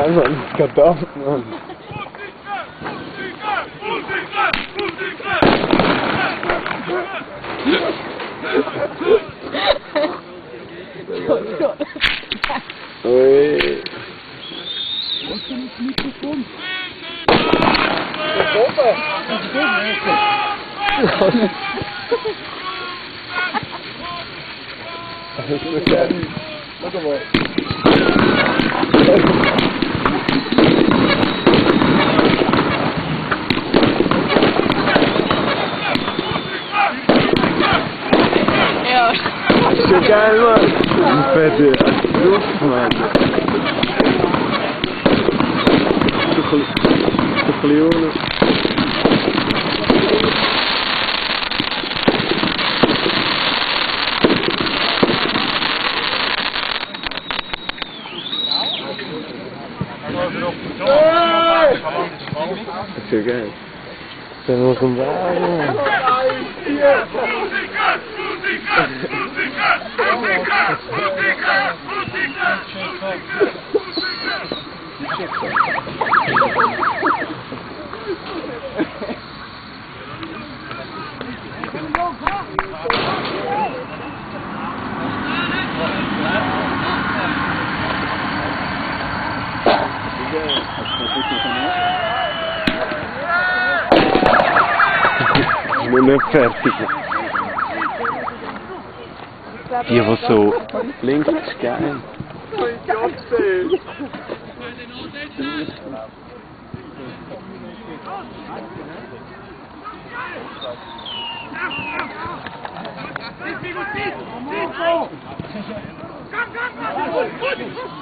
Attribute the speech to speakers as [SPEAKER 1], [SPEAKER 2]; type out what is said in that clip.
[SPEAKER 1] geil, Mann. Verdammt, Mann. Ui.
[SPEAKER 2] Was ist denn das Mikrofon?
[SPEAKER 1] Warte mal.
[SPEAKER 2] Ja.
[SPEAKER 1] So geil, Mann. Fette Luft, Mann. Een miljoen. Zo geil. Zijn we nog een wagen? Non è fertig. Die was so links ist geil.
[SPEAKER 3] Komm!